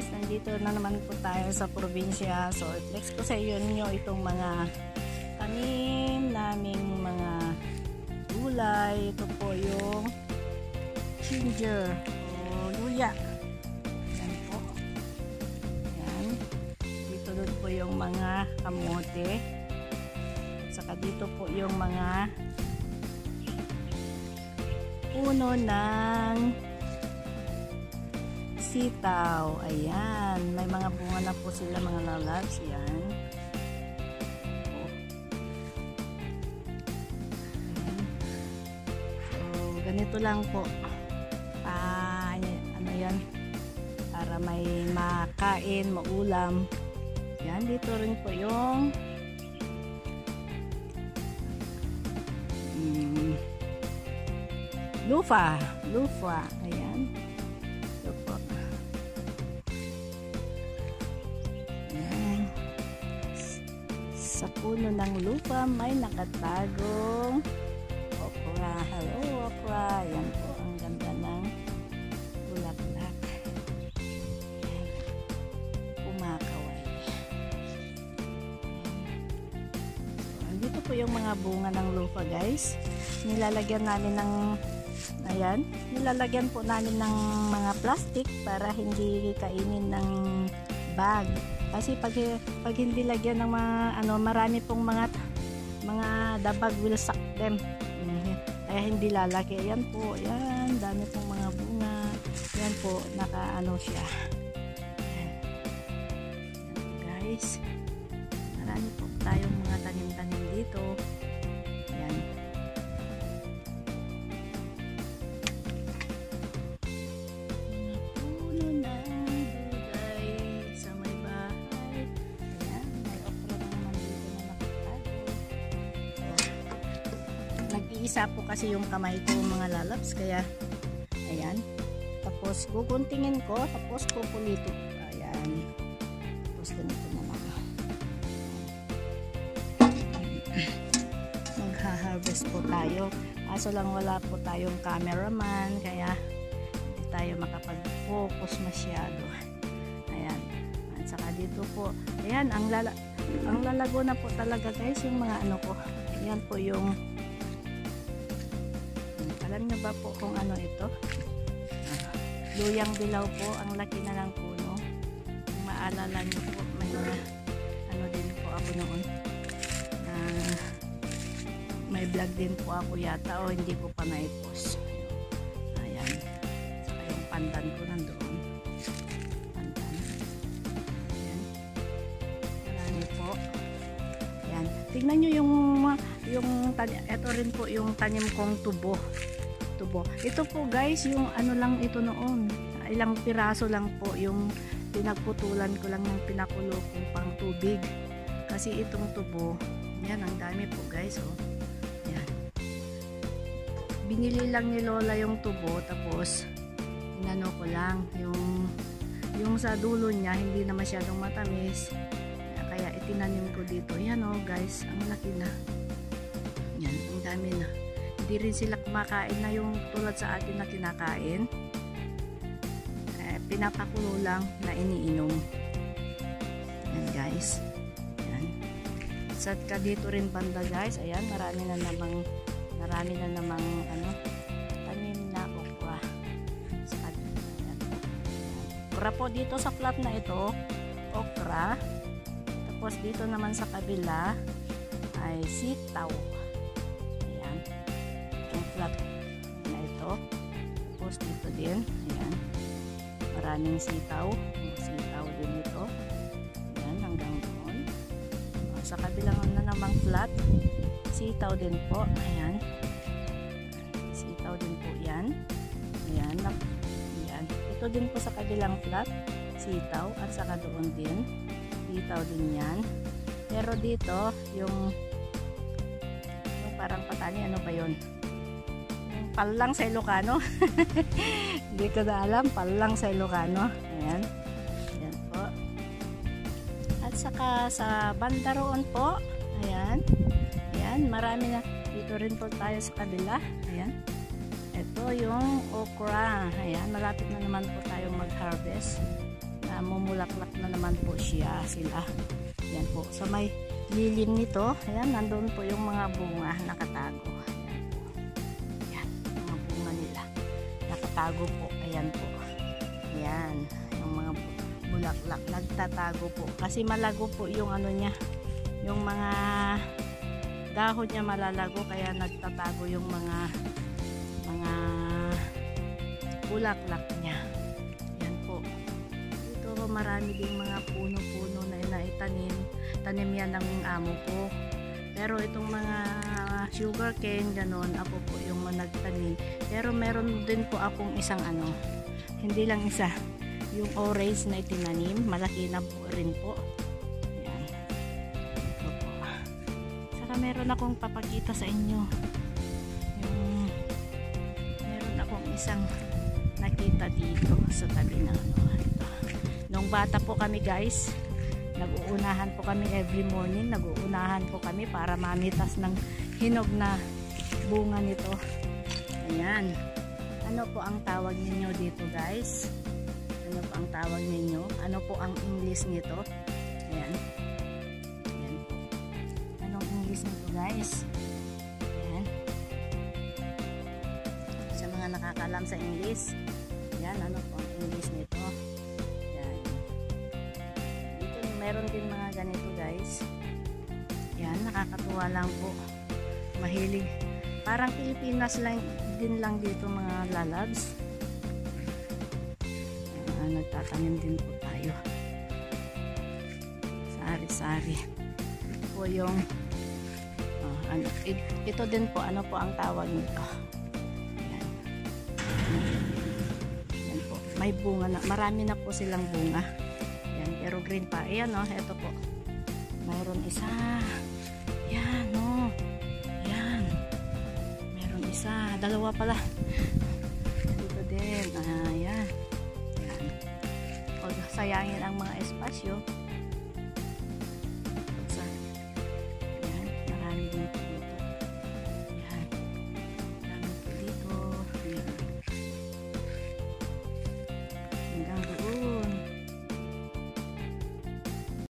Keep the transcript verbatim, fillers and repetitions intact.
nandito na naman po tayo sa probinsya. So, next ko sa iyo nyo itong mga tanim naming mga gulay. Ito po yung ginger o luya. Yan po. Yan. Dito doon po yung mga kamote. At saka dito po yung mga puno ng sitaw. Ayan. May mga bunga na po sila mga lalabs. Yan. So, ganito lang po. Pa, ano yan? Para may makain, maulam. Yan. Dito rin po yung hmm, lufa. Lufa. Ayan. Ito po. Ayan. Sa puno ng lufa may nakatagong okra. Hello, okra. Ayan po. Ang ganda ng bulaklak. Ayan. Kumakaway. So, andito po yung mga bunga ng lufa, guys. Nilalagyan namin ng ayan, nilalagyan po namin ng mga plastic para hindi kainin ng bag. Kasi pag, pag hindi lagyan ng mga ano, marami pong mga mga the bag will suck them. Kaya hindi lalaki. Ayan po, ayan, dami pong mga bunga. Ayan po, naka ano siya. Ayan. Ayan, guys. Marami po tayong mga tanim-tanim dito. Ayan. Nag-iisa po kasi yung kamay ko mga lalabs, kaya ayan, tapos guguntingin ko, tapos pupulito, ayan, tapos ganito na lang magha-harvest po tayo. Kaso lang wala po tayong cameraman, kaya hindi tayo makapag-focus masyado. Ayan, at saka dito po, ayan, ang, lala ang lalago na po talaga, guys, yung mga ano ko. Ayan po yung, alam nyo ba po kung ano ito? Uh, luyang dilaw po. Ang laki na ng puno. Kung maalala nyo po, may mga ano din po ako noon. Uh, may vlog din po ako yata o hindi ko pa na-post. Ayan. Saka yung pandan ko nandoon. Pandan. Ayan. Marami po. Ayan. Tignan nyo yung yung ito rin po yung tanim kong tubo. Tubo. Ito po, guys, yung ano lang ito noon. Ilang piraso lang po yung pinagputulan ko lang ng pinakulo kong pang tubig. Kasi itong tubo, yan, ang dami po, guys, oh. Yan. Binili lang ni Lola yung tubo, tapos inano ko lang yung yung sa dulo niya hindi na masyadong matamis. Kaya itinanim ko dito. Yan, oh, guys, ang laki na. Yan, ang dami na. Hindi rin sila kumakain na yung tulad sa atin na kinakain. Eh, pinapakulo lang na iniinom. Yan, guys. Yan. Sat ka dito rin banda, guys. Ayan, marami na namang marami na namang ano, tanim na okra. Sa ayan. Okra po dito sa flat na ito. Okra. Tapos dito naman sa kabila ay sitaw. Flat na ito. Tapos dito din, ayan, maraming sitaw, sitaw din ito, ayan, hanggang doon. Sa kabilang na namang flat, sitaw din po, ayan, sitaw din po yan, ayan, ayan. Ito din po sa kabilang flat, sitaw, at saka doon din, sitaw din yan. Pero dito, yung yung parang patani, ano ba yun? Palang sa Ilocano. Hindi ko na alam. Palang sa Ilocano. Ayan. Ayan po. At saka sa banda roon po. Ayan. Ayan. Marami na. Dito rin po tayo sa kabila. Ayan. Ito yung okra. Ayan. Malapit na naman po tayong mag-harvest. Na namumulaklak na naman po siya sila. Yan po. Sa may lilim nito, ayan, nandun po yung mga bunga nakatago. Ayan po. Ayan, mga bunga nila. Nakatago po. Ayan po. Ayan, yung mga bulaklak nagtatago po. Kasi malago po yung ano niya, yung mga dahon niya malalago, kaya nagtatago yung mga mga bulaklak niya. Yan po. Dito marami ding mga puno-puno na inaitanim. Tanim yan ng amo ko. Pero itong mga sugar cane, ganon, ako po yung nagtanim. Pero meron din po akong isang ano, hindi lang isa, yung orange na itinanim, malaki na po rin po. Ayan. Ito po. Saka meron akong papakita sa inyo. Yung meron akong isang nakita dito sa tabi ng ano, ito. Nung bata po kami guys, nag-uunahan po kami every morning, nag-uunahan po kami para mamitas ng hinog na bunga nito. Ayan. Ano po ang tawag ninyo dito guys? Ano po ang tawag ninyo? Ano po ang English nito? Ayan. Ayan po. Anong English nito guys? Ayan. Sa mga nakakalam sa English, ayan, ano po ang English nito? Ayan. Dito meron din mga ganito guys. Ayan, nakakatuwa lang po. Mahilig. Parang Pilipinas lang din lang dito mga lalabs. Uh, nagtatanim din po tayo. Sari-sari. Ito po yung uh, ano, it, ito din po, ano po ang tawag nito. Ayan. Ayan po. May bunga na. Marami na po silang bunga. Ayan, pero green pa. Ayan o, oh, ito po. Mayroon isa. Ayan o. Oh. Ayan. Meron isa. Dalawa pala. Dito din. Ayan. Ayan. O, sayangin ang mga espasyo.